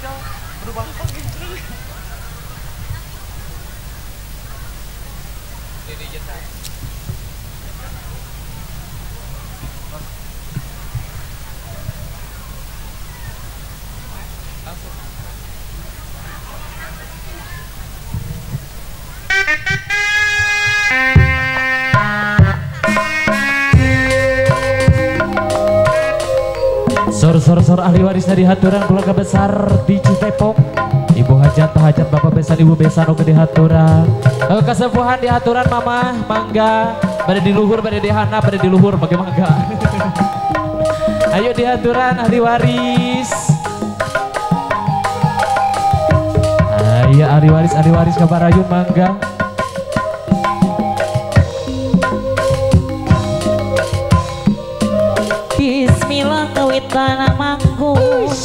berubah panggil ini jenah Sor ahli waris dari haturan keluarga besar di Citepok. Ibu hajat, pak hajat, bapak besan, ibu besan, oke di haturan. Kesepuhan di haturan mama, mangga. Pada di luhur, pada di hana, pada di luhur, pakai mangga. Ayo di haturan ahli waris. Ayo ahli waris kabar ayun mangga. Bismillah kawitan mangku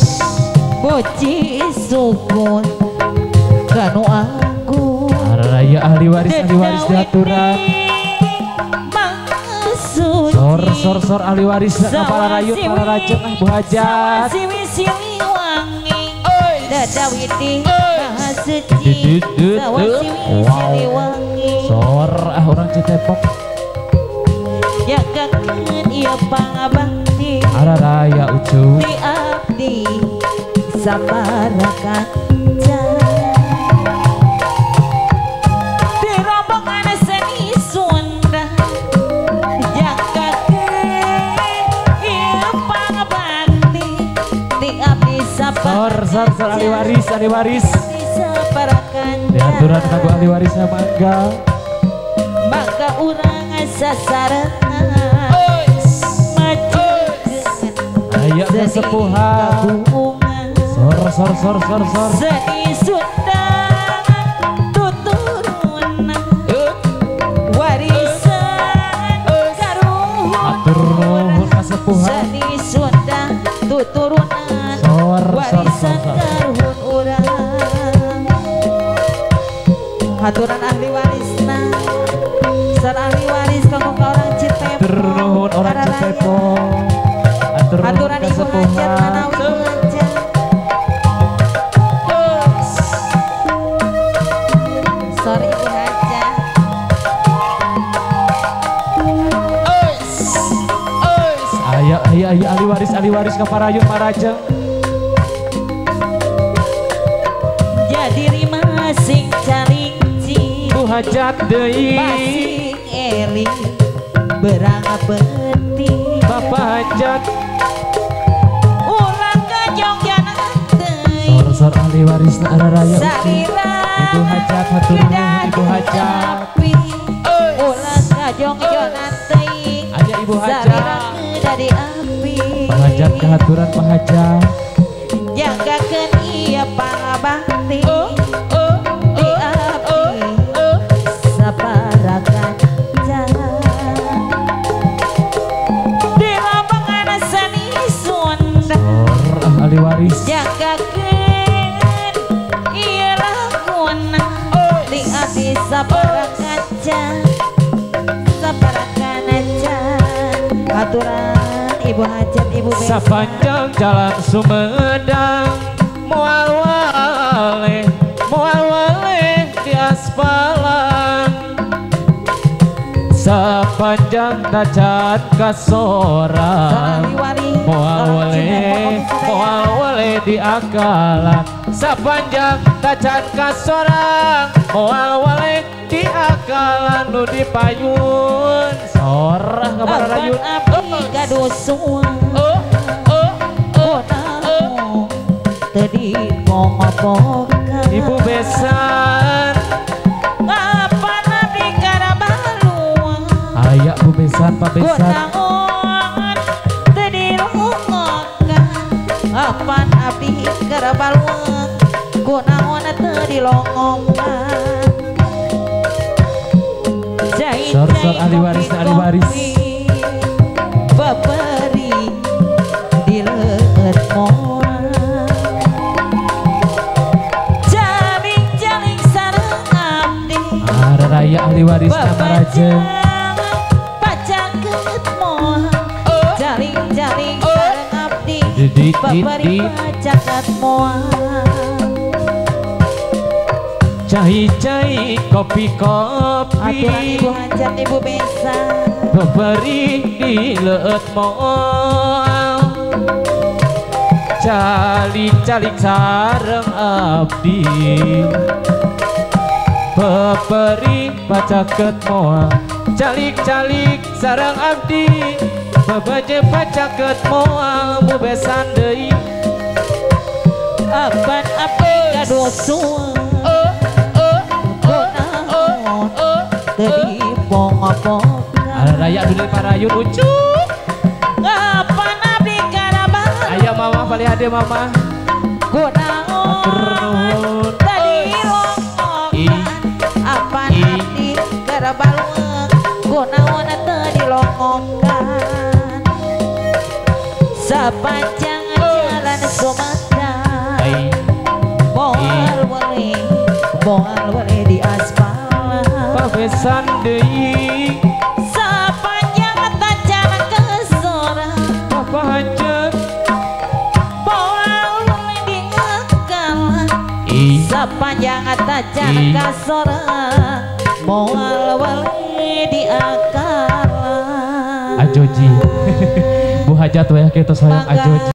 boci sukun kanu aku Raya ahli waris diaturan. Sor ahli waris kepala rayut para rajeng Bu hajat. Siwi wangi dadawiti suci siwi wangi. Sor orang Citepok. Ya kangen iya pangabakti Raya ucu di abdi sabarakan di rombongan seni Sunda ya kangen iya pangabakti di abdi sabarakan Sor ahli waris sabarakan di aturan kanggo ahli warisnya mangga. Maka urang sasaran Ayo kesepuhan. Sor Seni Sunda tuturun warisan karuhun. Atur nuhun kesepuhan. Seni Sunda tuturunan warisan karuhun urang. Haturan ahli warisna sar ahli waris kanggo ka orang Citepok. Atur nuhun orang Citepok. Aturan ibu hajat manawi hajat. Sorry ibu hajat. Ayo ahli waris ke parayun marajeng. Jadi rima sing caringci Bu hajat deui. Pasing eling berangga peti Bapak hajat. Sor ahli waris na raya Sarira Ibu hajat hatur nuhun ibu hajat. ulah kajong-jongan teuing Aya ibu hajat. dari api Pak hajat kehaturan Pak hajat. jagakeun ieu pangabakti di abdi sabarakan di rombongan seni Sunda Sor ahli waris. jagakeun ieu laguna di abdi sabarakan aturan ibu hajat ibu besan Sapanjang jalan Sumedang moal wale di aspalan. Sapanjang tacat kasoran moal wale di akalan. Sapanjang tacat kasoran moal wale di akalan nu dipayun. Sor kabar rayun abdi gadusun tadi pongok-pongok ibu besan. ngapan abdi karabaluan Ayak bu besan pak besan. konangon tadi longokan ngapan abdi karabaluan konangon tadi longokan Sor ahli waris babari di leut moal jaling sareng abdi raya ahli waris nama raja. pacakeut moal jaling sareng abdi Babari pacakat moal Cai-cai kopi-kopi aturan ibu hajat ibu besan Babari dileut moal Calik-calik sareng abdi Babari pacaket moal Calik-calik sareng abdi Babaje pacaket moal Bu besan deui apan api kadosul tadi bong-bong raya dulu parayun ucuk apan api karabang ayah mama paling ada mama kunaon tadi longongan apan api karabalung kunaon tadi longongan sapanjang jalan Sumedang moal wali di aspal pabesan deui sapanjang tacan ke sora papa hajat moal wali di ngekal sapanjang tacan ke sora moal wali di akal ajoji Bu hajat weh kitu sayang ajoji